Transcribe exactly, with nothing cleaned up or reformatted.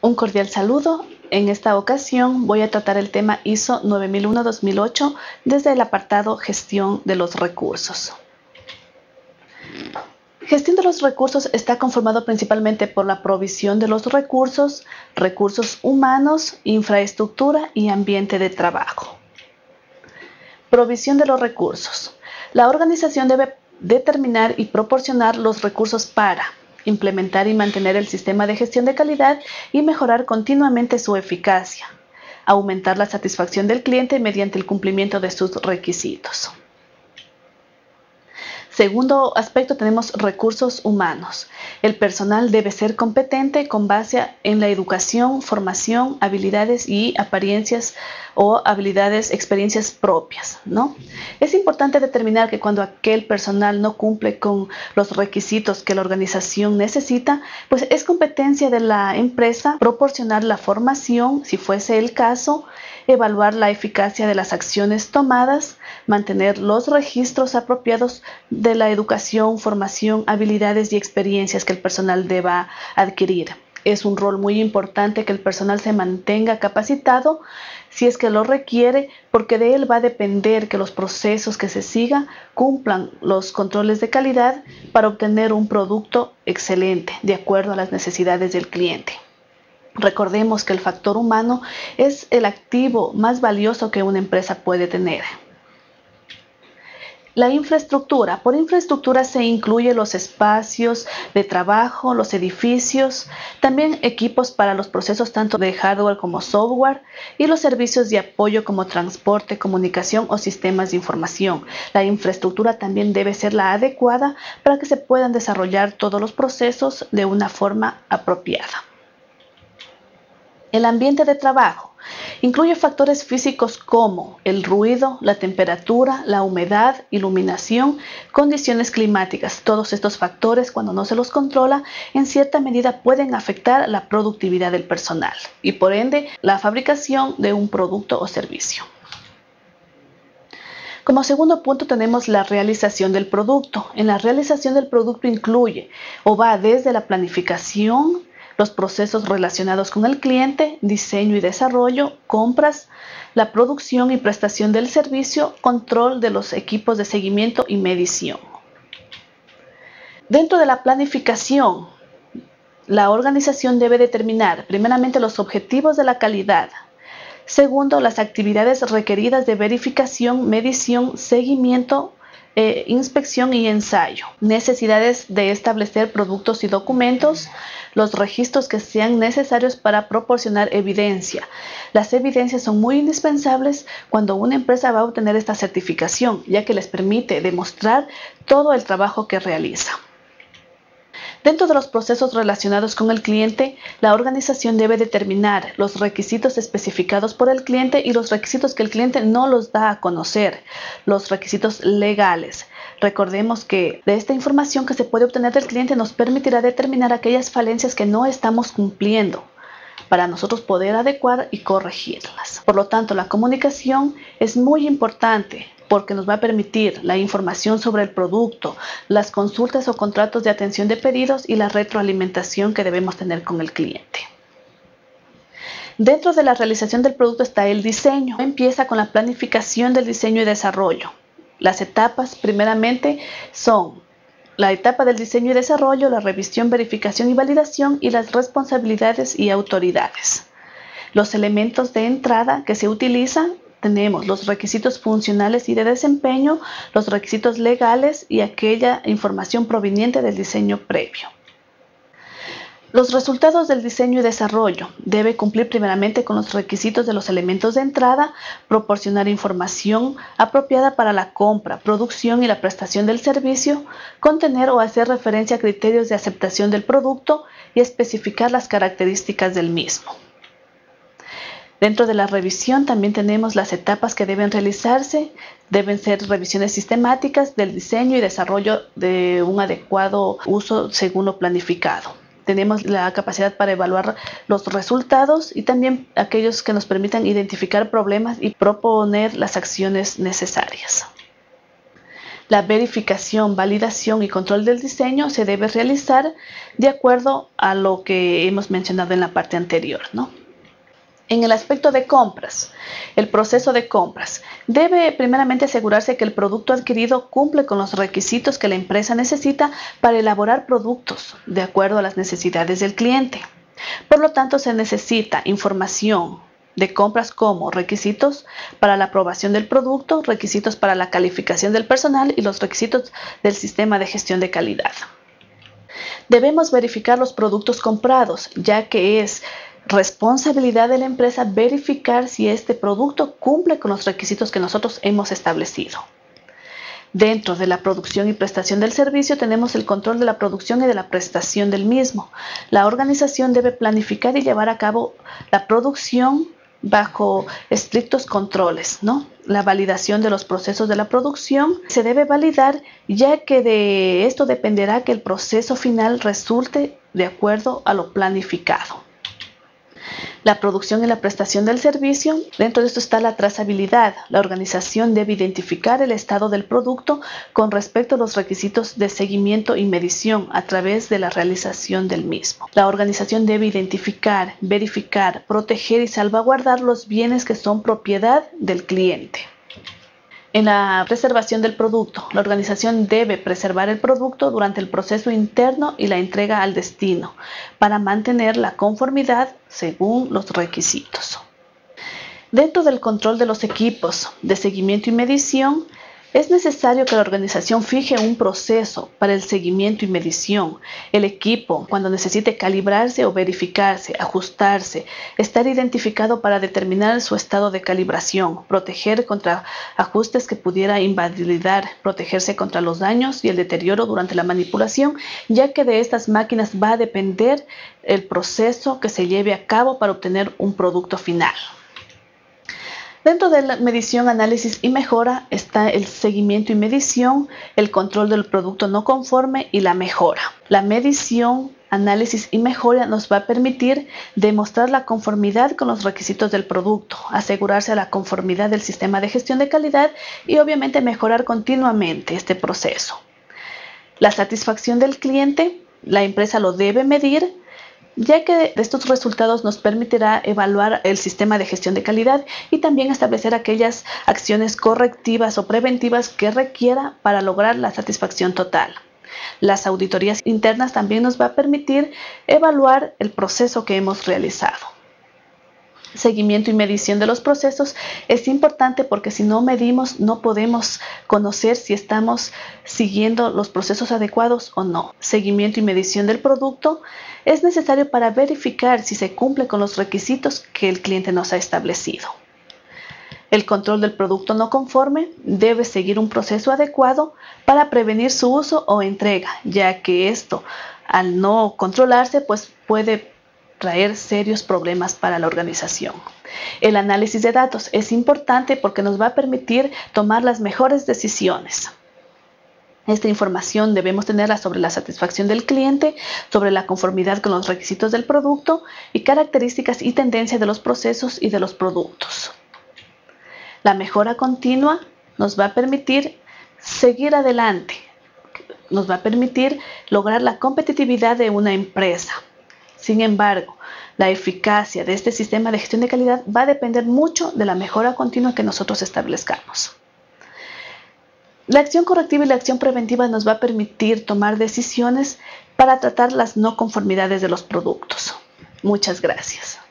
Un cordial saludo. En esta ocasión voy a tratar el tema I S O nueve mil uno dos mil ocho desde el apartado Gestión de los recursos. Gestión de los recursos está conformado principalmente por la provisión de los recursos, recursos humanos, infraestructura y ambiente de trabajo. Provisión de los recursos. La organización debe determinar y proporcionar los recursos para implementar y mantener el sistema de gestión de calidad y mejorar continuamente su eficacia, aumentar la satisfacción del cliente mediante el cumplimiento de sus requisitos. Segundo aspecto, tenemos recursos humanos. El personal debe ser competente con base en la educación, formación, habilidades y apariencias o habilidades, experiencias propias, ¿no? Es importante determinar que cuando aquel personal no cumple con los requisitos que la organización necesita, pues es competencia de la empresa proporcionar la formación, si fuese el caso, evaluar la eficacia de las acciones tomadas, mantener los registros apropiados de la educación, formación, habilidades y experiencias que el personal deba adquirir. Es un rol muy importante que el personal se mantenga capacitado si es que lo requiere, porque de él va a depender que los procesos que se sigan cumplan los controles de calidad para obtener un producto excelente de acuerdo a las necesidades del cliente. Recordemos que el factor humano es el activo más valioso que una empresa puede tener. La infraestructura. Por infraestructura se incluye los espacios de trabajo, los edificios, también equipos para los procesos tanto de hardware como software y los servicios de apoyo como transporte, comunicación o sistemas de información. La infraestructura también debe ser la adecuada para que se puedan desarrollar todos los procesos de una forma apropiada. El ambiente de trabajo incluye factores físicos como el ruido, la temperatura, la humedad, iluminación, condiciones climáticas. Todos estos factores, cuando no se los controla, en cierta medida pueden afectar la productividad del personal y por ende la fabricación de un producto o servicio. Como segundo punto tenemos la realización del producto. En la realización del producto incluye o va desde la planificación, los procesos relacionados con el cliente, diseño y desarrollo, compras, la producción y prestación del servicio, control de los equipos de seguimiento y medición. Dentro de la planificación, la organización debe determinar primeramente los objetivos de la calidad. Segundo, las actividades requeridas de verificación, medición, seguimiento, Eh, inspección y ensayo, necesidades de establecer productos y documentos, los registros que sean necesarios para proporcionar evidencia. Las evidencias son muy indispensables cuando una empresa va a obtener esta certificación, ya que les permite demostrar todo el trabajo que realiza. Dentro de los procesos relacionados con el cliente, la organización debe determinar los requisitos especificados por el cliente y los requisitos que el cliente no los da a conocer, los requisitos legales. Recordemos que de esta información que se puede obtener del cliente nos permitirá determinar aquellas falencias que no estamos cumpliendo para nosotros poder adecuar y corregirlas. Por lo tanto, la comunicación es muy importante, porque nos va a permitir la información sobre el producto, las consultas o contratos de atención de pedidos y la retroalimentación que debemos tener con el cliente. Dentro de la realización del producto está el diseño. Empieza con la planificación del diseño y desarrollo. Las etapas primeramente son la etapa del diseño y desarrollo, la revisión, verificación y validación y las responsabilidades y autoridades. Los elementos de entrada que se utilizan, tenemos los requisitos funcionales y de desempeño, los requisitos legales y aquella información proveniente del diseño previo. Los resultados del diseño y desarrollo debe cumplir primeramente con los requisitos de los elementos de entrada, proporcionar información apropiada para la compra, producción y la prestación del servicio, contener o hacer referencia a criterios de aceptación del producto y especificar las características del mismo. Dentro de la revisión también tenemos las etapas que deben realizarse. Deben ser revisiones sistemáticas del diseño y desarrollo de un adecuado uso según lo planificado. Tenemos la capacidad para evaluar los resultados y también aquellos que nos permitan identificar problemas y proponer las acciones necesarias. La verificación, validación y control del diseño se debe realizar de acuerdo a lo que hemos mencionado en la parte anterior, ¿no? En el aspecto de compras, el proceso de compras debe primeramente asegurarse que el producto adquirido cumple con los requisitos que la empresa necesita para elaborar productos de acuerdo a las necesidades del cliente. Por lo tanto, se necesita información de compras como requisitos para la aprobación del producto, requisitos para la calificación del personal y los requisitos del sistema de gestión de calidad. Debemos verificar los productos comprados, ya que es responsabilidad de la empresa verificar si este producto cumple con los requisitos que nosotros hemos establecido. Dentro de la producción y prestación del servicio tenemos el control de la producción y de la prestación del mismo. La organización debe planificar y llevar a cabo la producción bajo estrictos controles, ¿no? La validación de los procesos de la producción se debe validar, ya que de esto dependerá que el proceso final resulte de acuerdo a lo planificado. La producción y la prestación del servicio, dentro de esto está la trazabilidad. La organización debe identificar el estado del producto con respecto a los requisitos de seguimiento y medición a través de la realización del mismo. La organización debe identificar, verificar, proteger y salvaguardar los bienes que son propiedad del cliente. En la preservación del producto, la organización debe preservar el producto durante el proceso interno y la entrega al destino para mantener la conformidad según los requisitos. Dentro del control de los equipos de seguimiento y medición, es necesario que la organización fije un proceso para el seguimiento y medición. El equipo, cuando necesite calibrarse o verificarse, ajustarse, estar identificado para determinar su estado de calibración, proteger contra ajustes que pudiera invalidar, protegerse contra los daños y el deterioro durante la manipulación, ya que de estas máquinas va a depender el proceso que se lleve a cabo para obtener un producto final. Dentro de la medición, análisis y mejora está el seguimiento y medición, el control del producto no conforme y la mejora. La medición, análisis y mejora nos va a permitir demostrar la conformidad con los requisitos del producto, asegurarse la conformidad del sistema de gestión de calidad y obviamente mejorar continuamente este proceso. La satisfacción del cliente, la empresa lo debe medir, ya que estos resultados nos permitirá evaluar el sistema de gestión de calidad y también establecer aquellas acciones correctivas o preventivas que requiera para lograr la satisfacción total. Las auditorías internas también nos va a permitir evaluar el proceso que hemos realizado. Seguimiento y medición de los procesos es importante porque si no medimos no podemos conocer si estamos siguiendo los procesos adecuados o no. Seguimiento y medición del producto es necesario para verificar si se cumple con los requisitos que el cliente nos ha establecido. El control del producto no conforme debe seguir un proceso adecuado para prevenir su uso o entrega, ya que esto, al no controlarse, pues puede traer serios problemas para la organización. El análisis de datos es importante porque nos va a permitir tomar las mejores decisiones. Esta información debemos tenerla sobre la satisfacción del cliente, sobre la conformidad con los requisitos del producto y características y tendencias de los procesos y de los productos. La mejora continua nos va a permitir seguir adelante, nos va a permitir lograr la competitividad de una empresa. Sin embargo, la eficacia de este sistema de gestión de calidad va a depender mucho de la mejora continua que nosotros establezcamos. La acción correctiva y la acción preventiva nos va a permitir tomar decisiones para tratar las no conformidades de los productos. Muchas gracias.